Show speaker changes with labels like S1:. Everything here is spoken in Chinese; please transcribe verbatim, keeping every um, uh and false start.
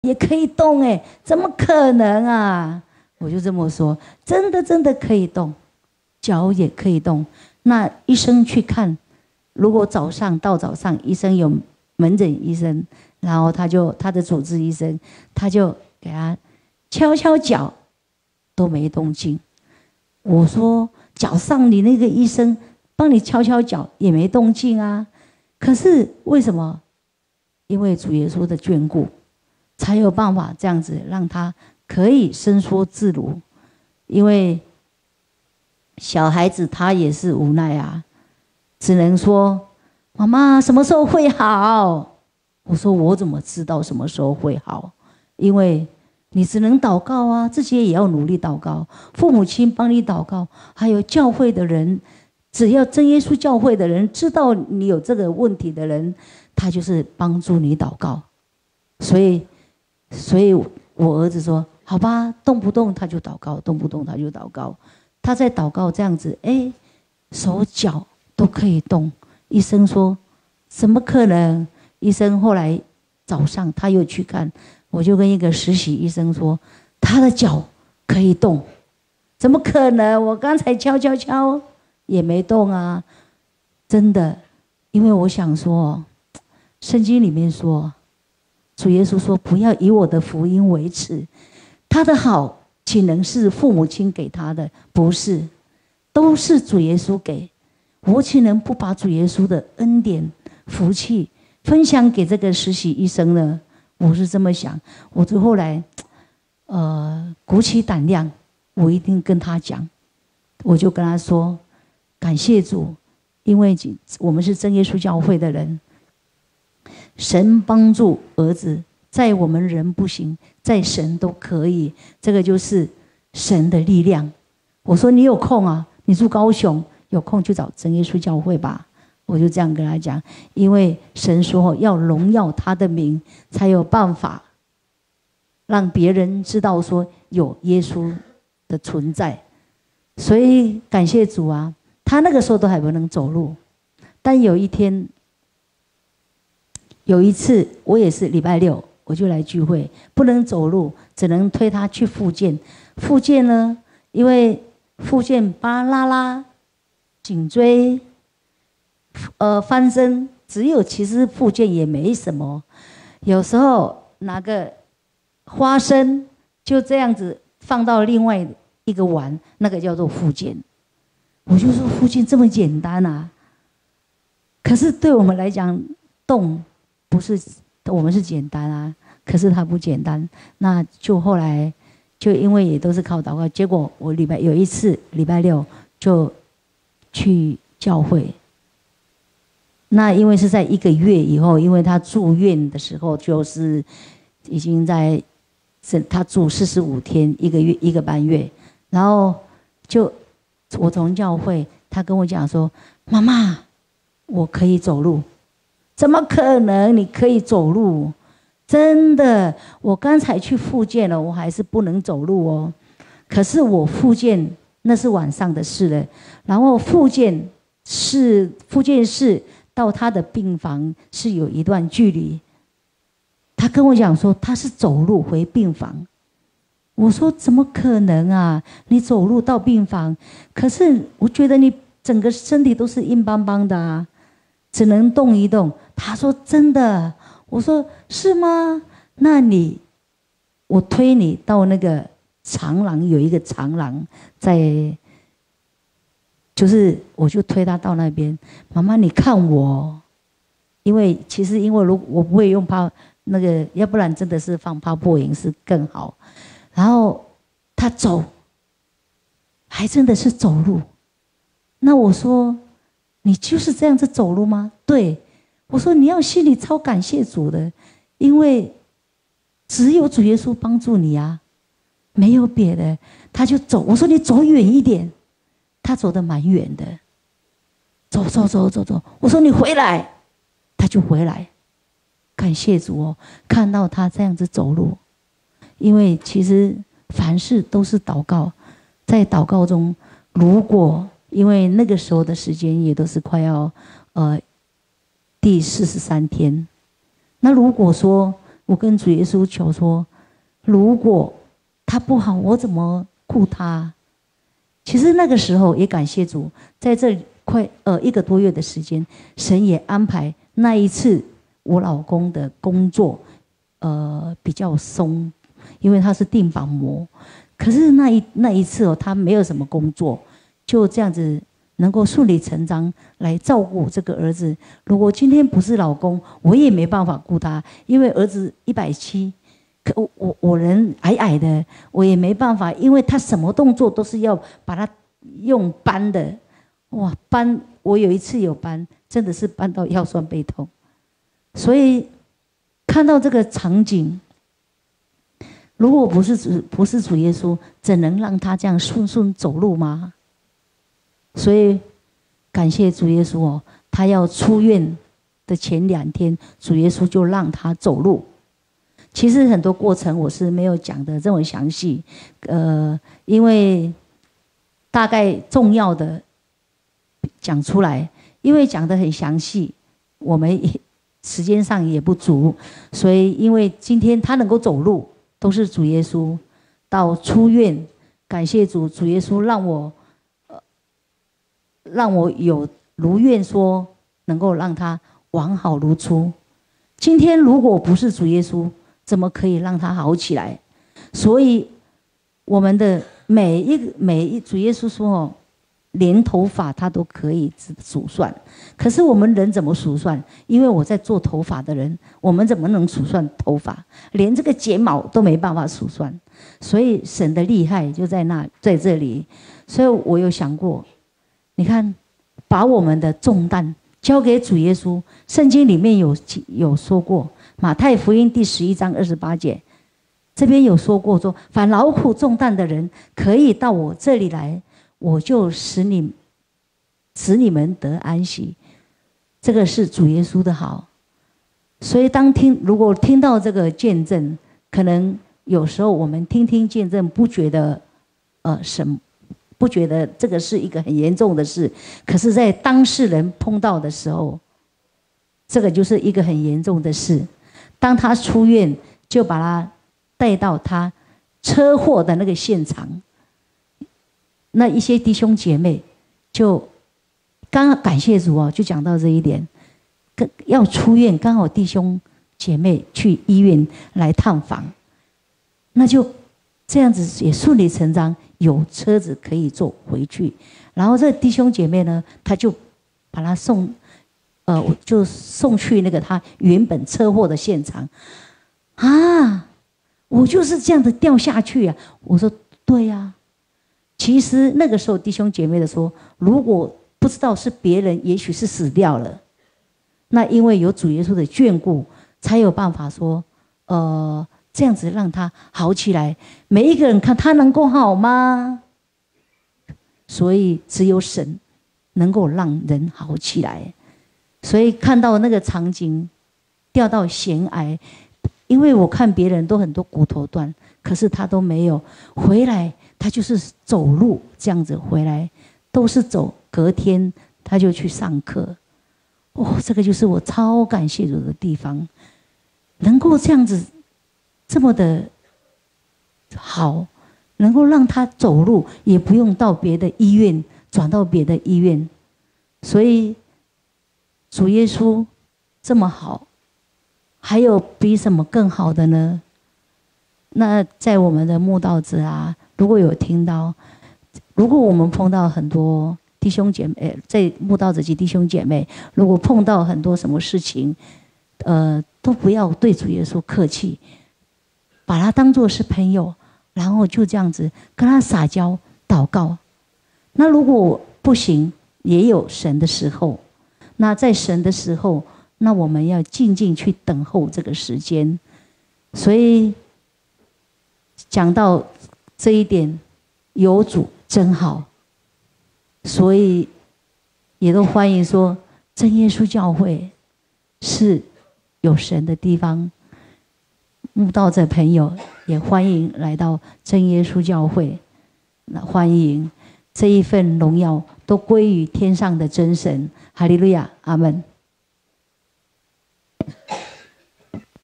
S1: 也可以动哎，怎么可能啊？我就这么说，真的真的可以动，脚也可以动。那医生去看，如果早上到早上，医生有门诊医生，然后他就他的主治医生，他就给他敲敲脚，都没动静。我说脚上你那个医生帮你敲敲脚也没动静啊，可是为什么？因为主耶稣的眷顾，才有办法这样子让他可以伸缩自如。因为小孩子他也是无奈啊，只能说妈妈什么时候会好？我说我怎么知道什么时候会好？因为你只能祷告啊，自己也要努力祷告，父母亲帮你祷告，还有教会的人，只要真耶稣教会的人知道你有这个问题的人，他就是帮助你祷告。所以所以我儿子说好吧，动不动他就祷告，动不动他就祷告。他在祷告这样子，哎，手脚都可以动。医生说怎么可能？医生后来早上他又去看，我就跟一个实习医生说他的脚可以动。怎么可能？我刚才敲敲敲也没动啊。真的，因为我想说圣经里面说，主耶稣说不要以我的福音为耻。他的好岂能是父母亲给他的？不是，都是主耶稣给。我岂能不把主耶稣的恩典福气分享给这个实习医生呢？我是这么想。我就后来呃鼓起胆量，我一定跟他讲。我就跟他说感谢主，因为我们是真耶稣教会的人，神帮助儿子，在我们人不行，在神都可以。这个就是神的力量。我说你有空啊，你住高雄，有空去找真耶稣教会吧。我就这样跟他讲，因为神说要荣耀他的名，才有办法让别人知道说有耶稣的存在。所以感谢主啊，他那个时候都还不能走路，但有一天有一次我也是礼拜六我就来聚会，不能走路，只能推他去复健。复健呢，因为复健巴拉拉颈椎呃翻身，只有其实复健也没什么，有时候拿个花生就这样子放到另外一个碗，那个叫做复健。我就说复健这么简单啊，可是对我们来讲动不是我们是简单啊，可是它不简单。那就后来就因为也都是靠祷告，结果我礼拜有一次礼拜六就去教会。那因为是在一个月以后，因为他住院的时候就是已经在他住四十五天，一个月一个半月，然后就我从教会，他跟我讲说：“妈妈，我可以走路。”怎么可能？你可以走路？真的，我刚才去复健了，我还是不能走路哦。可是我复健那是晚上的事了，然后复健是复健室到他的病房是有一段距离。他跟我讲说他是走路回病房。我说怎么可能啊？你走路到病房，可是我觉得你整个身体都是硬邦邦的啊，只能动一动。他说真的。我说是吗？那你我推你到那个长廊，有一个长廊在，就是我就推他到那边。妈妈你看我，因为其实因为如果我不会用泡那个，要不然真的是放泡沫饮是更好。然后他走，还真的是走路。那我说你就是这样子走路吗？对。我说你要心里超感谢主的，因为只有主耶稣帮助你啊，没有别的。他就走，我说你走远一点，他走得蛮远的，走走走走走。我说你回来，他就回来。感谢主哦，看到他这样子走路，因为其实凡事都是祷告，在祷告中，如果因为那个时候的时间也都是快要呃。第四十三天，那如果说我跟主耶稣求说，如果他不好，我怎么顾他？其实那个时候也感谢主，在这快呃一个多月的时间，神也安排那一次我老公的工作呃比较松，因为他是定绑模。可是那一那一次哦，他没有什么工作，就这样子能够顺理成章来照顾这个儿子。如果今天不是老公，我也没办法顾他，因为儿子一百七，可我我我人矮矮的，我也没办法，因为他什么动作都是要把他用搬的，哇搬！我有一次有搬，真的是搬到腰酸背痛。所以看到这个场景。如果不是主不是主耶稣，怎能让他这样顺顺走路吗？所以感谢主耶稣哦，他要出院的前两天，主耶稣就让他走路。其实很多过程我是没有讲的这么详细，呃，因为大概重要的讲出来，因为讲得很详细，我们时间上也不足，所以因为今天他能够走路。都是主耶稣，到出院，感谢主，主耶稣让我，呃，让我有如愿说，能够让他完好如初。今天如果不是主耶稣，怎么可以让他好起来？所以我们的每一个每一主耶稣说哦，连头发他都可以数算，可是我们人怎么数算？因为我在做头发的人，我们怎么能数算头发？连这个睫毛都没办法数算，所以神的厉害就在那，在这里。所以我有想过，你看，把我们的重担交给主耶稣。圣经里面有有说过，马太福音第十一章二十八节，这边有说过说，凡劳苦重担的人，可以到我这里来。我就使你使你们得安息，这个是主耶稣的好。所以当听如果听到这个见证，可能有时候我们听听见证，不觉得呃什么，不觉得这个是一个很严重的事。可是，在当事人碰到的时候，这个就是一个很严重的事。当他出院，就把他带到他车祸的那个现场。那一些弟兄姐妹就刚好感谢主哦，就讲到这一点，要出院，刚好弟兄姐妹去医院来探访，那就这样子也顺理成章，有车子可以坐回去。然后这弟兄姐妹呢，他就把他送，呃，就送去那个他原本车祸的现场。啊，我就是这样的掉下去啊！我说对呀、啊。其实那个时候弟兄姐妹的说，如果不知道是别人，也许是死掉了，那因为有主耶稣的眷顾，才有办法说，呃，这样子让他好起来。每一个人看他能够好吗？所以只有神能够让人好起来。所以看到那个场景，掉到悬崖，因为我看别人都很多骨头断，可是他都没有回来。他就是走路这样子回来，都是走。隔天他就去上课。哦，这个就是我超感谢主的地方，能够这样子这么的好，能够让他走路，也不用到别的医院转到别的医院。所以主耶稣这么好，还有比什么更好的呢？那在我们的慕道者啊，如果有听到，如果我们碰到很多弟兄姐妹，在慕道者及弟兄姐妹，如果碰到很多什么事情，呃，都不要对主耶稣客气，把他当作是朋友，然后就这样子跟他撒娇祷告。那如果不行，也有神的时候。那在神的时候，那我们要静静去等候这个时间。所以讲到这一点，有主真好，所以也都欢迎说，真耶稣教会是有神的地方。慕道者朋友也欢迎来到真耶稣教会，那欢迎，这一份荣耀都归于天上的真神。哈利路亚，阿们。